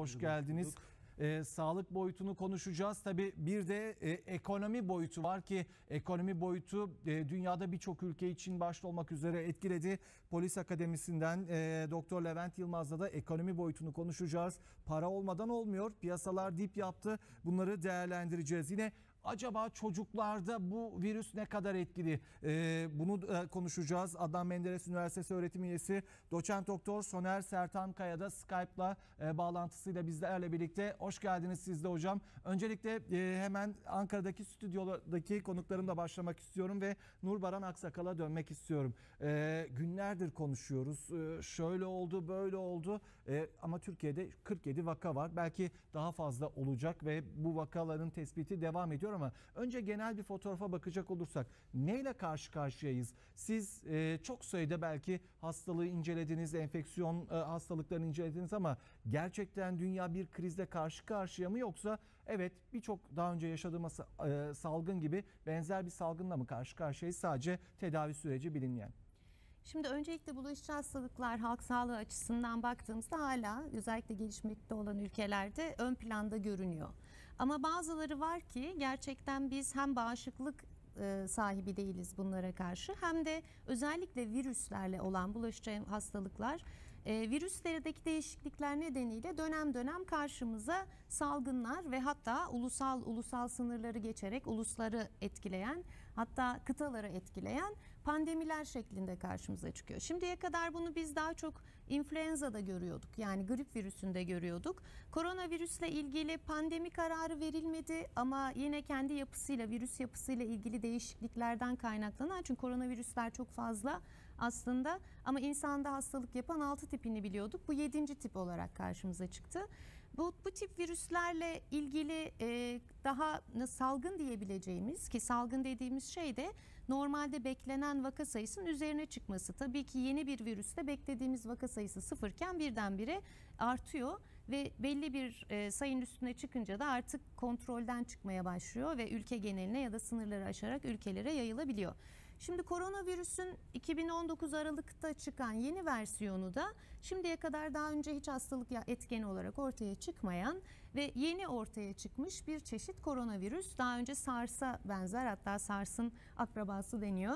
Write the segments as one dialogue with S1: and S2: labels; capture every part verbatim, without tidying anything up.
S1: hoş geldiniz. Ee, sağlık boyutunu konuşacağız. Tabii bir de e, ekonomi boyutu var ki ekonomi boyutu e, dünyada birçok ülke için başta olmak üzere etkiledi. Polis Akademisi'nden e, Doktor Levent Yılmaz'la da ekonomi boyutunu konuşacağız. Para olmadan olmuyor. Piyasalar dip yaptı. Bunları değerlendireceğiz. Yine acaba çocuklarda bu virüs ne kadar etkili? Ee, bunu e, konuşacağız. Adnan Menderes Üniversitesi öğretim üyesi Doçent Doktor Soner Sertankaya da Skype'la e, bağlantısıyla bizlerle birlikte. Hoş geldiniz siz de hocam. Öncelikle e, hemen Ankara'daki stüdyodaki konuklarımla başlamak istiyorum ve Nurbaran Aksakal'a dönmek istiyorum. E, günlerdir konuşuyoruz. E, şöyle oldu, böyle oldu. E, ama Türkiye'de kırk yedi vaka var. Belki daha fazla olacak ve bu vakaların tespiti devam ediyor. Ama önce genel bir fotoğrafa bakacak olursak neyle karşı karşıyayız? Siz e, çok sayıda belki hastalığı incelediniz, enfeksiyon e, hastalıklarını incelediniz ama gerçekten dünya bir krizle karşı karşıya mı, yoksa evet birçok daha önce yaşadığımız e, salgın gibi benzer bir salgınla mı karşı karşıyayız, sadece tedavi süreci bilinmeyen?
S2: Şimdi öncelikle bulaşıcı hastalıklar halk sağlığı açısından baktığımızda hala özellikle gelişmekte olan ülkelerde ön planda görünüyor. Ama bazıları var ki gerçekten biz hem bağışıklık e, sahibi değiliz bunlara karşı, hem de özellikle virüslerle olan bulaşıcı hastalıklar, e, virüslerdeki değişiklikler nedeniyle dönem dönem karşımıza salgınlar ve hatta ulusal ulusal sınırları geçerek ulusları etkileyen, hatta kıtaları etkileyen pandemiler şeklinde karşımıza çıkıyor. Şimdiye kadar bunu biz daha çok influenza'da görüyorduk. Yani grip virüsünde görüyorduk. Koronavirüsle ilgili pandemi kararı verilmedi ama yine kendi yapısıyla, virüs yapısıyla ilgili değişikliklerden kaynaklanan, çünkü koronavirüsler çok fazla aslında ama insanda hastalık yapan altı tipini biliyorduk. Bu yedinci tip olarak karşımıza çıktı. Bu, bu tip virüslerle ilgili e, daha salgın diyebileceğimiz, ki salgın dediğimiz şey de normalde beklenen vaka sayısının üzerine çıkması. Tabii ki yeni bir virüste beklediğimiz vaka sayısı sıfırken birdenbire artıyor ve belli bir e, sayının üstüne çıkınca da artık kontrolden çıkmaya başlıyor ve ülke geneline ya da sınırları aşarak ülkelere yayılabiliyor. Şimdi koronavirüsün iki bin on dokuz Aralık'ta çıkan yeni versiyonu da şimdiye kadar daha önce hiç hastalık etkeni olarak ortaya çıkmayan ve yeni ortaya çıkmış bir çeşit koronavirüs. Daha önce SARS'a benzer, hatta SARS'ın akrabası deniyor,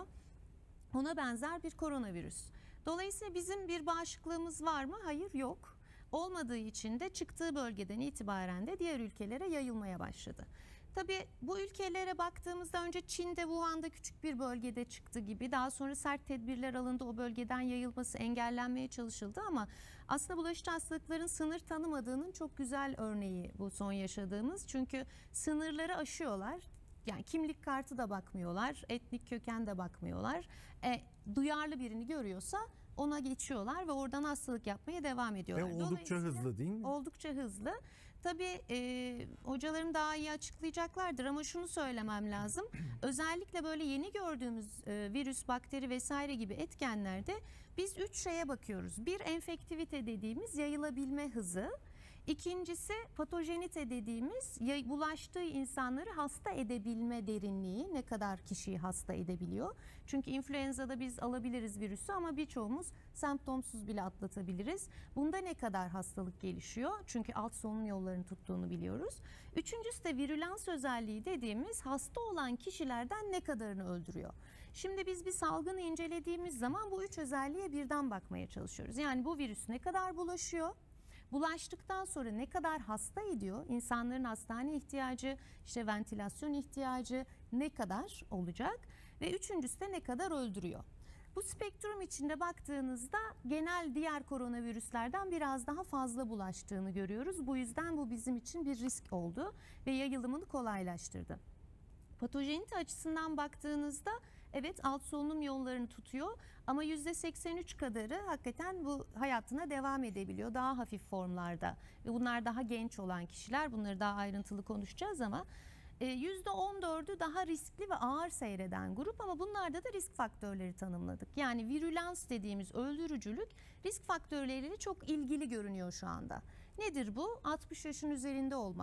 S2: ona benzer bir koronavirüs. Dolayısıyla bizim bir bağışıklığımız var mı? Hayır, yok. Olmadığı için de çıktığı bölgeden itibaren de diğer ülkelere yayılmaya başladı. Tabii bu ülkelere baktığımızda önce Çin'de, Wuhan'da küçük bir bölgede çıktı gibi, daha sonra sert tedbirler alındı, o bölgeden yayılması engellenmeye çalışıldı ama aslında bulaşıcı hastalıkların sınır tanımadığının çok güzel örneği bu son yaşadığımız. Çünkü sınırları aşıyorlar. Yani kimlik kartı da bakmıyorlar, etnik köken de bakmıyorlar. E, duyarlı birini görüyorsa ona geçiyorlar ve oradan hastalık yapmaya devam ediyorlar.
S1: Ve oldukça hızlı değil mi?
S2: Oldukça hızlı. Tabii e, hocalarım daha iyi açıklayacaklardır ama şunu söylemem lazım. Özellikle böyle yeni gördüğümüz e, virüs, bakteri vesaire gibi etkenlerde biz üç şeye bakıyoruz. Bir, enfektivite dediğimiz yayılabilme hızı. İkincisi patojenite dediğimiz bulaştığı insanları hasta edebilme derinliği, ne kadar kişiyi hasta edebiliyor. Çünkü influenza'da biz alabiliriz virüsü ama birçoğumuz semptomsuz bile atlatabiliriz. Bunda ne kadar hastalık gelişiyor? Çünkü alt solunum yollarını tuttuğunu biliyoruz. Üçüncüsü de virülans özelliği dediğimiz hasta olan kişilerden ne kadarını öldürüyor. Şimdi biz bir salgını incelediğimiz zaman bu üç özelliğe birden bakmaya çalışıyoruz. Yani bu virüs ne kadar bulaşıyor? Bulaştıktan sonra ne kadar hasta ediyor? İnsanların hastane ihtiyacı, işte ventilasyon ihtiyacı ne kadar olacak? Ve üçüncüsü de ne kadar öldürüyor? Bu spektrum içinde baktığınızda genel diğer koronavirüslerden biraz daha fazla bulaştığını görüyoruz. Bu yüzden bu bizim için bir risk oldu ve yayılımını kolaylaştırdı. Patojenite açısından baktığınızda evet alt solunum yollarını tutuyor ama yüzde seksen üç kadarı hakikaten bu hayatına devam edebiliyor daha hafif formlarda ve bunlar daha genç olan kişiler, bunları daha ayrıntılı konuşacağız ama yüzde on dördü daha riskli ve ağır seyreden grup ama bunlarda da risk faktörleri tanımladık. Yani virülans dediğimiz öldürücülük risk faktörleriyle çok ilgili görünüyor şu anda. Nedir bu? altmış yaşın üzerinde olmak,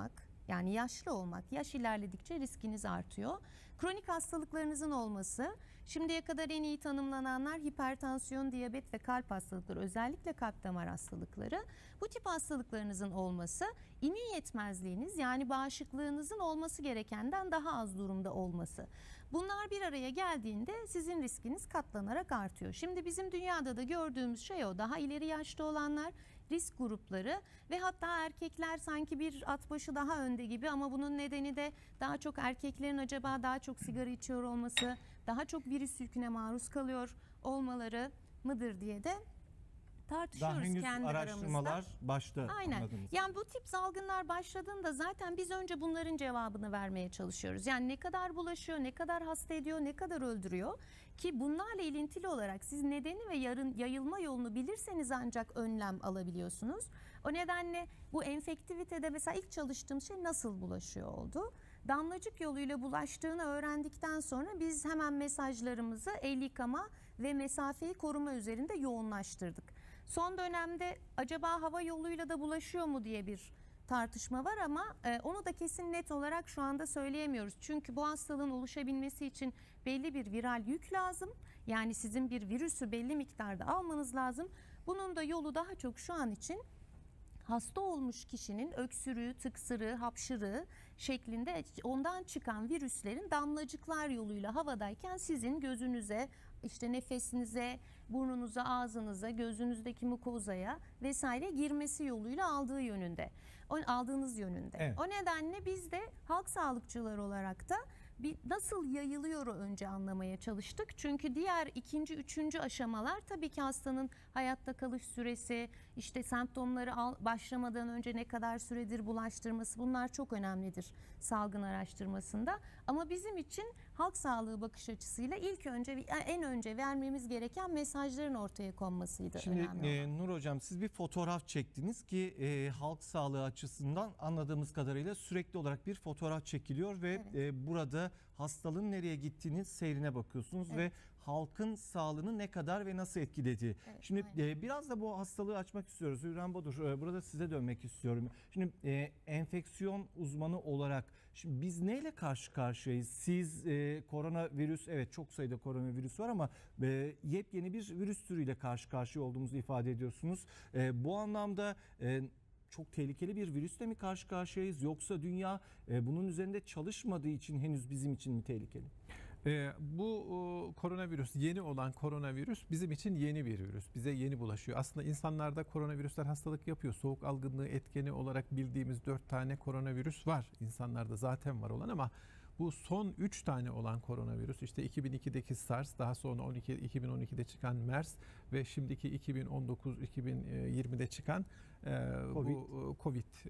S2: Yani yaşlı olmak, yaş ilerledikçe riskiniz artıyor. Kronik hastalıklarınızın olması, şimdiye kadar en iyi tanımlananlar hipertansiyon, diyabet ve kalp hastalıkları, özellikle kalp damar hastalıkları. Bu tip hastalıklarınızın olması, immün yetmezliğiniz yani bağışıklığınızın olması gerekenden daha az durumda olması. Bunlar bir araya geldiğinde sizin riskiniz katlanarak artıyor. Şimdi bizim dünyada da gördüğümüz şey o. Daha ileri yaşta olanlar, risk grupları ve hatta erkekler sanki bir at başı daha önde gibi, ama bunun nedeni de daha çok erkeklerin acaba daha çok sigara içiyor olması, daha çok virüs yüküne maruz kalıyor olmaları mıdır diye de tartışıyoruz
S1: Daha henüz
S2: kendi
S1: araştırmalar
S2: aramızda.
S1: başta.
S2: Aynen.
S1: Anladınız.
S2: Yani bu tip salgınlar başladığında zaten biz önce bunların cevabını vermeye çalışıyoruz. Yani ne kadar bulaşıyor, ne kadar hasta ediyor, ne kadar öldürüyor ki bunlarla ilintili olarak siz nedeni ve yarın yayılma yolunu bilirseniz ancak önlem alabiliyorsunuz. O nedenle bu enfektivitede mesela ilk çalıştığım şey nasıl bulaşıyor oldu. Damlacık yoluyla bulaştığını öğrendikten sonra biz hemen mesajlarımızı el yıkama ve mesafeyi koruma üzerinde yoğunlaştırdık. Son dönemde acaba hava yoluyla da bulaşıyor mu diye bir tartışma var ama e, onu da kesin net olarak şu anda söyleyemiyoruz. Çünkü bu hastalığın oluşabilmesi için belli bir viral yük lazım. Yani sizin bir virüsü belli miktarda almanız lazım. Bunun da yolu daha çok şu an için hasta olmuş kişinin öksürüğü, tıksırığı, hapşırığı şeklinde ondan çıkan virüslerin damlacıklar yoluyla havadayken sizin gözünüze, işte nefesinize, burnunuza, ağzınıza, gözünüzdeki mukozaya vesaire girmesi yoluyla aldığı yönünde. O, aldığınız yönünde.
S1: Evet.
S2: O nedenle biz de halk sağlıkçıları olarak da bir nasıl yayılıyor önce anlamaya çalıştık. Çünkü diğer ikinci, üçüncü aşamalar tabii ki hastanın hayatta kalış süresi, işte semptomları al, başlamadan önce ne kadar süredir bulaştırması, bunlar çok önemlidir salgın araştırmasında. Ama bizim için halk sağlığı bakış açısıyla ilk önce en önce vermemiz gereken mesajların ortaya konmasıydı
S1: Şimdi
S2: önemli
S1: e,
S2: olan.
S1: Nur Hocam, siz bir fotoğraf çektiniz ki e, halk sağlığı açısından anladığımız kadarıyla sürekli olarak bir fotoğraf çekiliyor ve
S2: Evet.
S1: e, burada hastalığın nereye gittiğini seyrine bakıyorsunuz
S2: Evet.
S1: ve halkın sağlığını ne kadar ve nasıl etkilediği.
S2: Evet,
S1: Şimdi
S2: aynen.
S1: e, biraz da bu hastalığı açmak istiyoruz. Hürrem Bodur, e, burada size dönmek istiyorum. Şimdi e, enfeksiyon uzmanı olarak şimdi biz neyle karşı karşıyayız? Siz e, koronavirüs, evet çok sayıda koronavirüs var ama e, yepyeni bir virüs türüyle karşı karşıya olduğumuzu ifade ediyorsunuz. E, bu anlamda e, çok tehlikeli bir virüsle mi karşı karşıyayız, yoksa dünya e, bunun üzerinde çalışmadığı için henüz bizim için mi tehlikeli?
S3: Ee, bu o, koronavirüs, yeni olan koronavirüs bizim için yeni bir virüs. Bize yeni bulaşıyor. Aslında insanlarda koronavirüsler hastalık yapıyor. Soğuk algınlığı etkeni olarak bildiğimiz dört tane koronavirüs var. İnsanlarda zaten var olan, ama bu son üç tane olan koronavirüs, işte iki bin ikideki SARS, daha sonra on iki, iki bin on ikide çıkan MERS ve şimdiki iki bin on dokuz iki bin yirmide çıkan e,
S1: Covid.
S3: bu Covid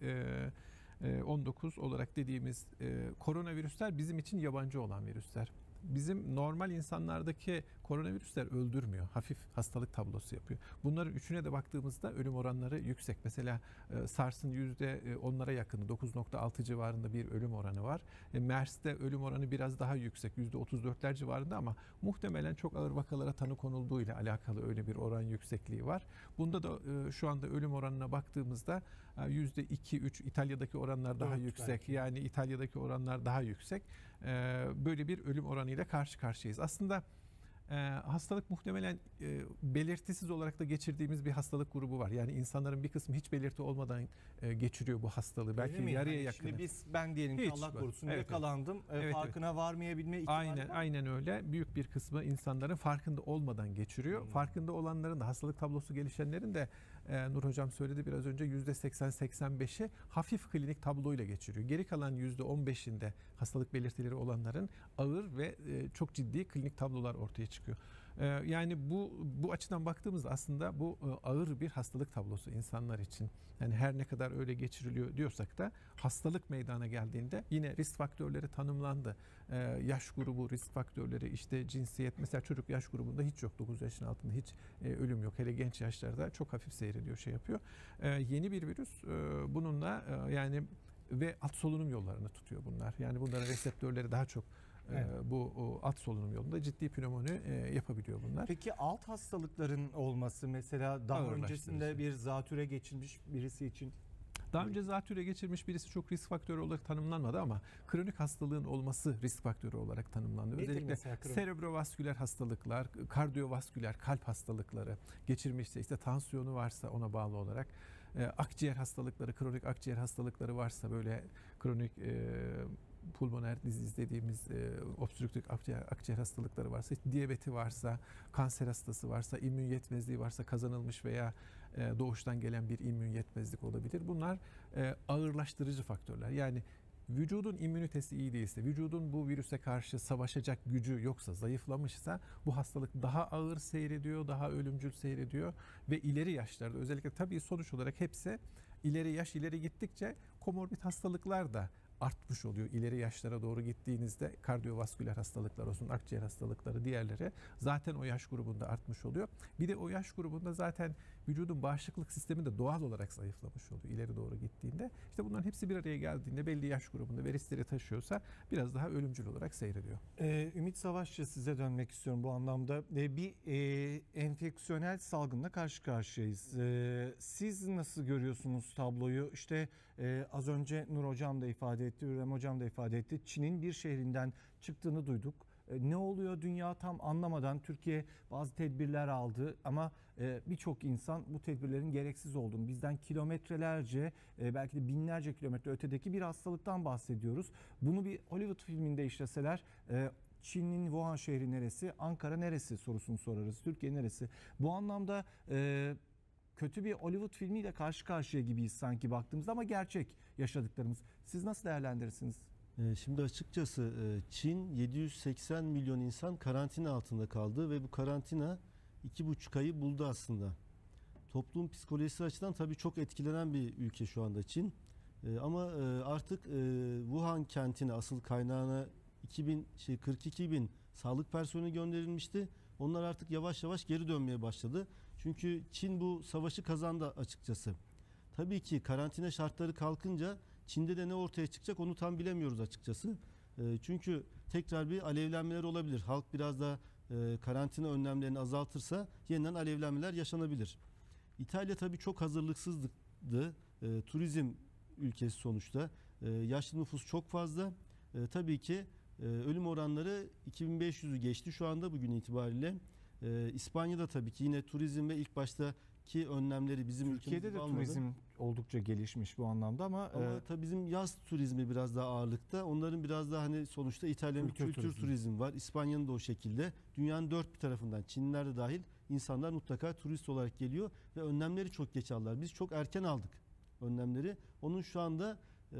S3: e, on dokuz olarak dediğimiz e, koronavirüsler bizim için yabancı olan virüsler. Bizim normal insanlardaki koronavirüsler öldürmüyor. Hafif hastalık tablosu yapıyor. Bunların üçüne de baktığımızda ölüm oranları yüksek. Mesela e, SARS'ın yüzde onlara yakını, dokuz nokta altı civarında bir ölüm oranı var. E, MERS'te ölüm oranı biraz daha yüksek, yüzde otuz dörtler civarında, ama muhtemelen çok ağır vakalara tanı konulduğuyla alakalı öyle bir oran yüksekliği var. Bunda da e, şu anda ölüm oranına baktığımızda e, yüzde iki üç, İtalya'daki oranlar daha
S1: Dört
S3: yüksek.
S1: belki.
S3: Yani İtalya'daki oranlar daha yüksek. E, böyle bir ölüm oranıyla karşı karşıyayız. Aslında e, hastalık muhtemelen e, belirtisiz olarak da geçirdiğimiz bir hastalık grubu var. Yani insanların bir kısmı hiç belirti olmadan e, geçiriyor bu hastalığı. Belki
S1: Öyle mi?
S3: yarıya
S1: Hani
S3: yakını.
S1: Şimdi biz, ben diyelim ki
S3: Hiç
S1: Allah
S3: var.
S1: korusun
S3: Evet,
S1: yakalandım, e,
S3: evet,
S1: farkına varmayabilme ihtimali
S3: Aynen,
S1: var.
S3: aynen öyle. Büyük bir kısmı insanların farkında olmadan geçiriyor.
S1: Hmm.
S3: Farkında olanların da, hastalık tablosu gelişenlerin de e, Nur Hocam söyledi biraz önce, yüzde seksen seksen beşi hafif klinik tabloyla geçiriyor. Geri kalan yüzde on beşinde hastalık belirtileri olanların ağır ve e, çok ciddi klinik tablolar ortaya çıkıyor. E, yani bu bu açıdan baktığımızda aslında bu e, ağır bir hastalık tablosu insanlar için. Yani her ne kadar öyle geçiriliyor diyorsak da hastalık meydana geldiğinde yine risk faktörleri tanımlandı. Ee, yaş grubu risk faktörleri, işte cinsiyet, mesela çocuk yaş grubunda hiç yok, dokuz yaşın altında hiç e, ölüm yok. Hele genç yaşlarda çok hafif seyrediyor, şey yapıyor. Ee, yeni bir virüs, e, bununla e, yani ve alt solunum yollarını tutuyor bunlar. Yani bunların reseptörleri daha çok e,
S1: Evet.
S3: bu o, alt solunum yolunda ciddi pnömoni e, yapabiliyor bunlar.
S1: Peki alt hastalıkların olması, mesela daha
S3: Ağırlaştırıcı.
S1: öncesinde bir zatüre geçirmiş birisi için?
S3: Daha önce zatürre geçirmiş birisi çok risk faktörü olarak tanımlanmadı ama kronik hastalığın olması risk faktörü olarak tanımlandı.
S1: Nedir
S3: Özellikle
S1: mesela kronik?
S3: serebrovasküler hastalıklar, kardiyovasküler kalp hastalıkları geçirmişse, işte tansiyonu varsa ona bağlı olarak, e, akciğer hastalıkları, kronik akciğer hastalıkları varsa, böyle kronik e, pulmoner diziz dediğimiz e, obstrüktif akciğer, akciğer hastalıkları varsa, işte diyabeti varsa, kanser hastası varsa, immün yetmezliği varsa, kazanılmış veya e, doğuştan gelen bir immün yetmezlik olabilir. Bunlar e, ağırlaştırıcı faktörler. Yani vücudun immünitesi iyi değilse, vücudun bu virüse karşı savaşacak gücü yoksa, zayıflamışsa bu hastalık daha ağır seyrediyor, daha ölümcül seyrediyor ve ileri yaşlarda özellikle, tabii sonuç olarak hepsi ileri yaş ileri gittikçe komorbid hastalıklar da artmış oluyor. İleri yaşlara doğru gittiğinizde kardiyovasküler hastalıklar olsun, akciğer hastalıkları, diğerleri zaten o yaş grubunda artmış oluyor. Bir de o yaş grubunda zaten vücudun bağışıklık sistemi de doğal olarak zayıflamış oluyor ileri doğru gittiğinde. İşte bunların hepsi bir araya geldiğinde belli yaş grubunda ve riskleri taşıyorsa biraz daha ölümcül olarak seyrediyor.
S1: Ee, Ümit Savaşçı, size dönmek istiyorum bu anlamda. Ee, bir e, enfeksiyonel salgınla karşı karşıyayız. Ee, siz nasıl görüyorsunuz tabloyu? İşte e, az önce Nur Hocam da ifade etti, Ürem Hocam da ifade etti. Çin'in bir şehrinden çıktığını duyduk. E, ne oluyor dünya tam anlamadan Türkiye bazı tedbirler aldı ama e, birçok insan bu tedbirlerin gereksiz olduğunu, bizden kilometrelerce e, belki de binlerce kilometre ötedeki bir hastalıktan bahsediyoruz. Bunu bir Hollywood filminde işleseler e, Çin'in Wuhan şehri neresi, Ankara neresi sorusunu sorarız, Türkiye neresi? Bu anlamda e, kötü bir Hollywood filmiyle karşı karşıya gibiyiz sanki baktığımızda ama gerçek yaşadıklarımız. Siz nasıl değerlendirirsiniz?
S4: Şimdi açıkçası Çin yedi yüz seksen milyon insan karantina altında kaldı ve bu karantina iki buçuk ayı buldu aslında. Toplum psikolojisi açıdan tabii çok etkilenen bir ülke şu anda Çin. Ama artık Wuhan kentine, asıl kaynağına iki bin, şey kırk iki bin sağlık personeli gönderilmişti. Onlar artık yavaş yavaş geri dönmeye başladı. Çünkü Çin bu savaşı kazandı açıkçası. Tabii ki karantina şartları kalkınca Çin'de de ne ortaya çıkacak onu tam bilemiyoruz açıkçası. E, çünkü tekrar bir alevlenmeler olabilir. Halk biraz da e, karantina önlemlerini azaltırsa yeniden alevlenmeler yaşanabilir. İtalya tabii çok hazırlıksızdı. E, turizm ülkesi sonuçta. E, yaşlı nüfus çok fazla. E, tabii ki e, ölüm oranları iki bin beş yüzü geçti şu anda bugün itibariyle. E, İspanya'da tabii ki yine turizm ve ilk başta ki önlemleri bizim
S1: Türkiye'de de
S4: almadı.
S1: turizm oldukça gelişmiş bu anlamda ama,
S4: ama
S1: e,
S4: tabii bizim yaz turizmi biraz daha ağırlıkta. Onların biraz daha hani sonuçta İtalya'nın
S1: Kültür
S4: kültür,
S1: turizmi.
S4: turizmi var. İspanya'nın da o şekilde. Dünyanın dört bir tarafından, Çinliler de dahil, insanlar mutlaka turist olarak geliyor ve önlemleri çok geç aldılar. Biz çok erken aldık önlemleri. Onun şu anda e,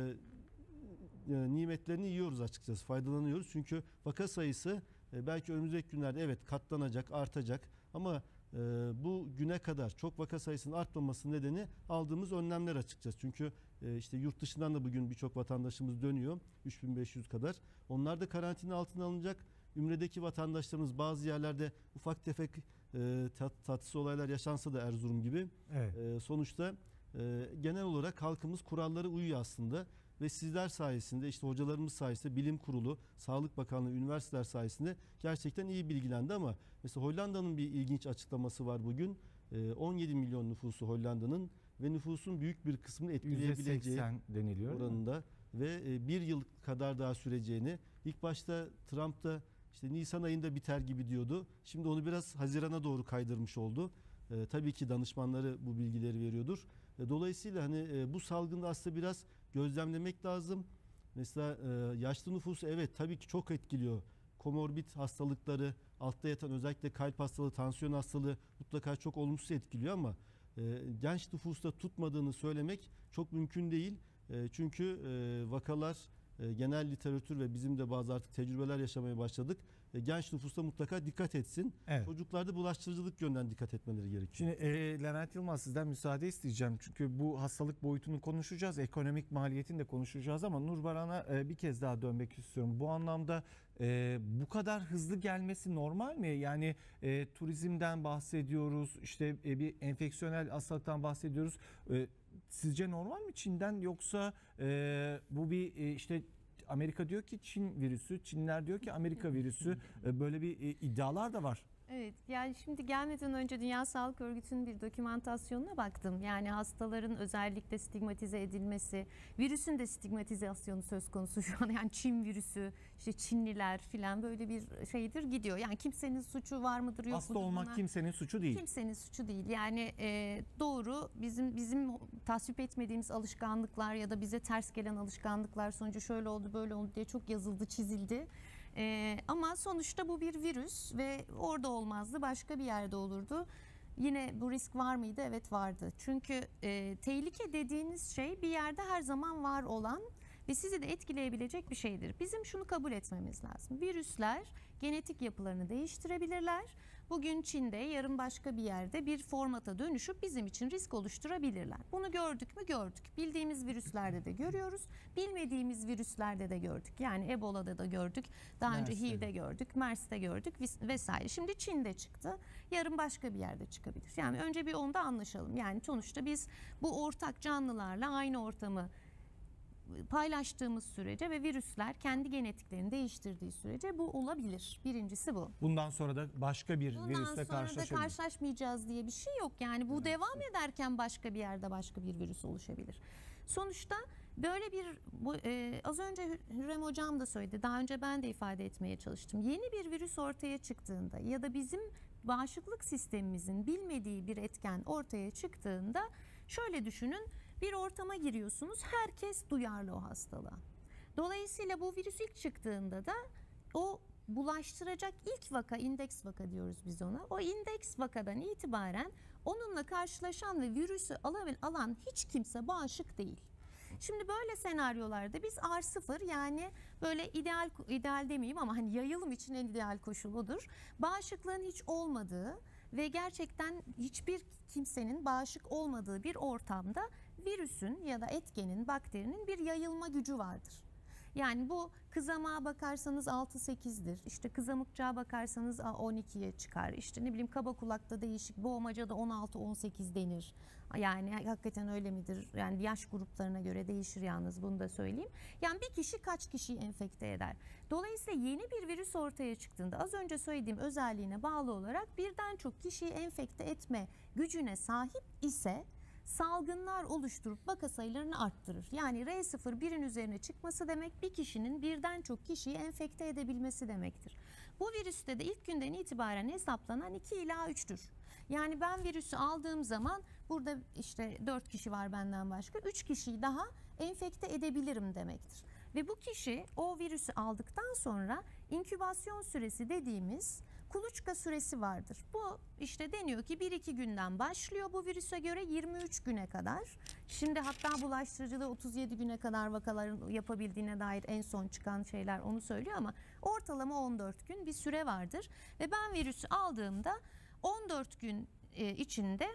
S4: e, nimetlerini yiyoruz açıkçası, faydalanıyoruz. Çünkü vaka sayısı e, belki önümüzdeki günlerde evet katlanacak, artacak ama e, bu güne kadar çok vaka sayısının artmaması nedeni aldığımız önlemler açıkçası. Çünkü e, işte yurt dışından da bugün birçok vatandaşımız dönüyor, üç bin beş yüz kadar. Onlar da karantina altına alınacak. Ümredeki vatandaşlarımız bazı yerlerde ufak tefek e, tat, tatsız olaylar yaşansa da Erzurum gibi.
S1: evet.
S4: E, sonuçta e, genel olarak halkımız kurallara uyuyor aslında. Ve sizler sayesinde, işte hocalarımız sayesinde, bilim kurulu, Sağlık Bakanlığı, üniversiteler sayesinde gerçekten iyi bilgilendi ama mesela Hollanda'nın bir ilginç açıklaması var bugün. on yedi milyon nüfusu Hollanda'nın ve nüfusun büyük bir kısmını
S1: yüzde
S4: etkileyebileceği
S1: seksen deniliyor.
S4: oranında ve bir yıl kadar daha süreceğini, ilk başta Trump da işte Nisan ayında biter gibi diyordu. Şimdi onu biraz Haziran'a doğru kaydırmış oldu. E, tabii ki danışmanları bu bilgileri veriyordur. E, dolayısıyla hani e, bu salgında aslında biraz gözlemlemek lazım. Mesela e, yaşlı nüfusu evet tabii ki çok etkiliyor. Komorbid hastalıkları, altta yatan özellikle kalp hastalığı, tansiyon hastalığı mutlaka çok olumsuz etkiliyor ama e, genç nüfusta tutmadığını söylemek çok mümkün değil. E, çünkü e, vakalar, e, genel literatür ve bizim de bazı artık tecrübeler yaşamaya başladık. E, genç nüfusta mutlaka dikkat etsin.
S1: Evet.
S4: Çocuklarda bulaştırıcılık yönden dikkat etmeleri gerekiyor.
S1: Şimdi e, Levent Yılmaz, sizden müsaade isteyeceğim. Çünkü bu hastalık boyutunu konuşacağız. Ekonomik maliyetini de konuşacağız ama Nur Baran'a e, bir kez daha dönmek istiyorum. Bu anlamda e, bu kadar hızlı gelmesi normal mi? Yani e, turizmden bahsediyoruz. İşte e, bir enfeksiyonel hastalıktan bahsediyoruz. E, sizce normal mi Çin'den, yoksa e, bu bir e, işte Amerika diyor ki Çin virüsü, Çinliler diyor ki Amerika virüsü, e, böyle bir e, iddialar da var.
S2: Evet, yani şimdi gelmeden önce Dünya Sağlık Örgütü'nün bir dokümantasyonuna baktım. Yani hastaların özellikle stigmatize edilmesi, virüsün de stigmatizasyonu söz konusu şu an. Yani Çin virüsü, işte Çinliler filan böyle bir şeydir gidiyor. Yani kimsenin suçu var mıdır yok
S1: Hasta
S2: mudur
S1: olmak
S2: buna?
S1: kimsenin suçu değil.
S2: Kimsenin suçu değil. Yani e, doğru bizim bizim tasvip etmediğimiz alışkanlıklar ya da bize ters gelen alışkanlıklar sonucu şöyle oldu böyle oldu diye çok yazıldı çizildi. Ee, ama sonuçta bu bir virüs ve orada olmazdı, başka bir yerde olurdu. Yine bu risk var mıydı? Evet, vardı. Çünkü e, tehlike dediğiniz şey bir yerde her zaman var olan ve sizi de etkileyebilecek bir şeydir. Bizim şunu kabul etmemiz lazım. Virüsler genetik yapılarını değiştirebilirler. Bugün Çin'de, yarın başka bir yerde bir formata dönüşüp bizim için risk oluşturabilirler. Bunu gördük mü? Gördük. Bildiğimiz virüslerde de görüyoruz. Bilmediğimiz virüslerde de gördük. Yani Ebola'da da gördük. Daha önce
S1: MERS'te
S2: H I V'de gördük. MERS'te gördük vesaire. Şimdi Çin'de çıktı. Yarın başka bir yerde çıkabilir. Yani önce bir onda anlaşalım. Yani sonuçta biz bu ortak canlılarla aynı ortamı paylaştığımız sürece ve virüsler kendi genetiklerini değiştirdiği sürece bu olabilir. Birincisi bu.
S1: Bundan sonra da başka bir
S2: Bundan
S1: virüsle
S2: sonra da
S1: karşılaşabilir.
S2: karşılaşmayacağız diye bir şey yok. Yani bu devam ederken başka bir yerde başka bir virüs oluşabilir. Sonuçta böyle bir bu, e, az önce Hürrem Hocam da söyledi. Daha önce ben de ifade etmeye çalıştım. Yeni bir virüs ortaya çıktığında ya da bizim bağışıklık sistemimizin bilmediği bir etken ortaya çıktığında şöyle düşünün. Bir ortama giriyorsunuz, herkes duyarlı o hastalığa. Dolayısıyla bu virüs ilk çıktığında da o bulaştıracak ilk vaka, indeks vaka diyoruz biz ona. O indeks vakadan itibaren onunla karşılaşan ve virüsü alan hiç kimse bağışık değil. Şimdi böyle senaryolarda biz R sıfır, yani böyle ideal ideal demeyeyim ama hani yayılım için en ideal koşul odur. Bağışıklığın hiç olmadığı ve gerçekten hiçbir kimsenin bağışık olmadığı bir ortamda virüsün ya da etkenin, bakterinin bir yayılma gücü vardır. Yani bu kızamağa bakarsanız altı sekizdir. İşte kızamıkçığa bakarsanız on ikiye çıkar. İşte ne bileyim kaba kulakta değişik, boğmacada on altı on sekiz denir. Yani hakikaten öyle midir? Yani yaş gruplarına göre değişir yalnız, bunu da söyleyeyim. Yani bir kişi kaç kişiyi enfekte eder? Dolayısıyla yeni bir virüs ortaya çıktığında az önce söylediğim özelliğine bağlı olarak birden çok kişiyi enfekte etme gücüne sahip ise salgınlar oluşturup vaka sayılarını arttırır. Yani R sıfır birin üzerine çıkması demek bir kişinin birden çok kişiyi enfekte edebilmesi demektir. Bu virüste de ilk günden itibaren hesaplanan iki ila üçtür. Yani ben virüsü aldığım zaman burada işte dört kişi var benden başka, üç kişiyi daha enfekte edebilirim demektir. Ve bu kişi o virüsü aldıktan sonra inkübasyon süresi dediğimiz kuluçka süresi vardır. Bu işte deniyor ki bir iki günden başlıyor bu virüse göre yirmi üç güne kadar. Şimdi hatta bulaştırıcılığı otuz yedi güne kadar vakaların yapabildiğine dair en son çıkan şeyler onu söylüyor ama ortalama on dört gün bir süre vardır. Ve ben virüsü aldığımda on dört gün içinde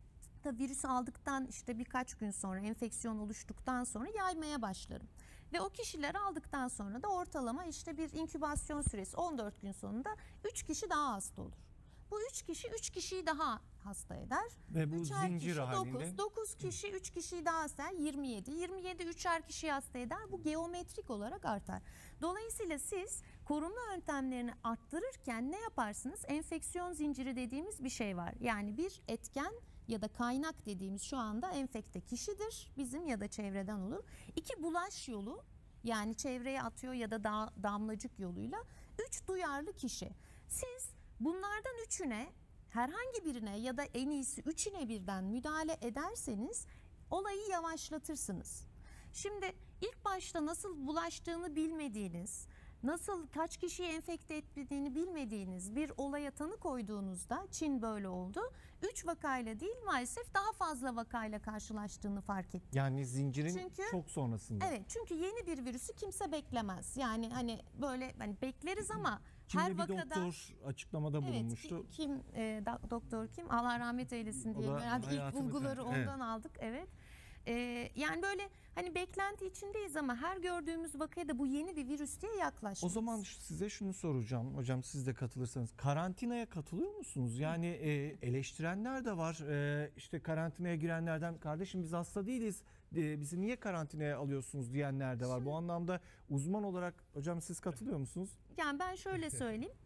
S2: da virüsü aldıktan işte birkaç gün sonra, enfeksiyon oluştuktan sonra yaymaya başlarım. Ve o kişiler aldıktan sonra da ortalama işte bir inkübasyon süresi on dört gün sonunda üç kişi daha hasta olur. Bu üç kişi üç kişiyi daha hasta eder.
S1: Ve bu
S2: Üçer
S1: zincir
S2: kişi
S1: halinde.
S2: dokuz, dokuz kişi üç kişiyi daha hasta eder, yirmi yedi. yirmi yedi üçer kişiyi hasta eder. Bu geometrik olarak artar. Dolayısıyla siz korunma yöntemlerini arttırırken ne yaparsınız? Enfeksiyon zinciri dediğimiz bir şey var. Yani bir etken ya da kaynak dediğimiz şu anda enfekte kişidir, bizim ya da çevreden olur. İki, bulaş yolu, yani çevreye atıyor ya da da, damlacık yoluyla. Üç, duyarlı kişi. Siz bunlardan üçüne, herhangi birine ya da en iyisi üçüne birden müdahale ederseniz olayı yavaşlatırsınız. Şimdi ilk başta nasıl bulaştığını bilmediğiniz, nasıl kaç kişiyi enfekte ettiğini bilmediğiniz bir olaya tanı koyduğunuzda, Çin böyle oldu, üç vakayla değil maalesef daha fazla vakayla karşılaştığını fark etti.
S1: Yani zincirin
S2: Çünkü-
S1: çok sonrasında.
S2: Evet, çünkü yeni bir virüsü kimse beklemez. Yani hani böyle hani bekleriz ama
S1: Çin'de
S2: her
S1: bir
S2: vakada
S1: doktor açıklamada
S2: evet,
S1: bulunmuştu.
S2: ki- kim e, da- doktor kim? Allah rahmet eylesin
S1: O
S2: diye.
S1: da
S2: Herhalde ilk
S1: hayatını
S2: bulguları
S1: kaybetti.
S2: ondan aldık. Evet. E, yani böyle hani beklenti içindeyiz ama her gördüğümüz vakaya da bu yeni bir virüs diye
S1: O
S2: yaklaşmayız.
S1: zaman size şunu soracağım. Hocam siz de katılırsanız. Karantinaya katılıyor musunuz? Yani e, eleştirenler de var. E, işte karantinaya girenlerden kardeşim biz hasta değiliz. E, bizi niye karantinaya alıyorsunuz diyenler de var. Bu anlamda uzman olarak hocam siz katılıyor musunuz?
S2: Yani ben şöyle söyleyeyim.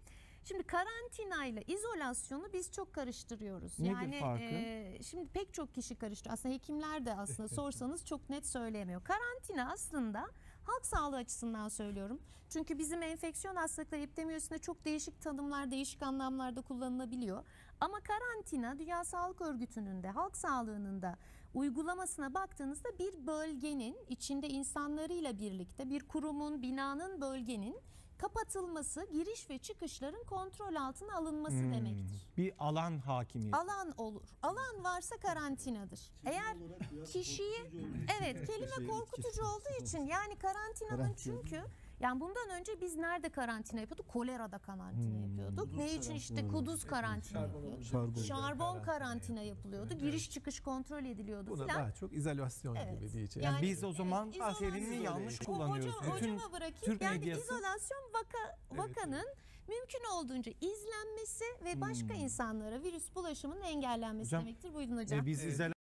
S2: Şimdi karantina ile izolasyonu biz çok karıştırıyoruz.
S1: Nedir
S2: yani
S1: farkı?
S2: e, şimdi pek çok kişi karıştırıyor. Aslında hekimler de aslında sorsanız çok net söyleyemiyor. Karantina aslında halk sağlığı açısından söylüyorum. Çünkü bizim enfeksiyon hastalıkları epidemiyosunda çok değişik tanımlar, değişik anlamlarda kullanılabiliyor. Ama karantina Dünya Sağlık Örgütü'nün de halk sağlığının da uygulamasına baktığınızda bir bölgenin içinde insanlarıyla birlikte bir kurumun, binanın, bölgenin kapatılması, giriş ve çıkışların kontrol altına alınması
S1: Hmm.
S2: demektir.
S1: Bir alan hakimiyeti.
S2: Alan olur. Alan varsa karantinadır. Eğer kişiyi, evet, kelime
S4: Şey,
S2: korkutucu
S4: etkisi.
S2: olduğu için yani karantinanın
S4: Karantina.
S2: çünkü yani bundan önce biz nerede karantina yapıyorduk? Kolerada karantina
S1: Hmm.
S2: yapıyorduk. Ne için işte
S4: Hmm.
S2: Kuduz karantina yapıyorduk.
S4: Şarbon.
S2: Şarbon karantina yapılıyordu. Giriş çıkış kontrol ediliyordu
S3: Buna
S2: filan.
S3: daha çok izolasyon
S2: Evet.
S3: gibi diyeceğim.
S1: Yani
S2: Yani,
S1: biz o zaman
S2: evet,
S1: terimini
S2: izolasyonu-
S1: yanlış
S2: O-
S1: kullanıyoruz.
S2: Hocam,
S1: Bütün
S2: hocama bırakayım.
S1: Türk
S2: yani
S1: medyası-
S2: izolasyon vaka, vakanın mümkün olduğunca izlenmesi ve başka
S1: Hmm.
S2: insanlara virüs bulaşımının engellenmesi
S1: Hocam,
S2: demektir. Buyurun hocam.
S1: e, biz izole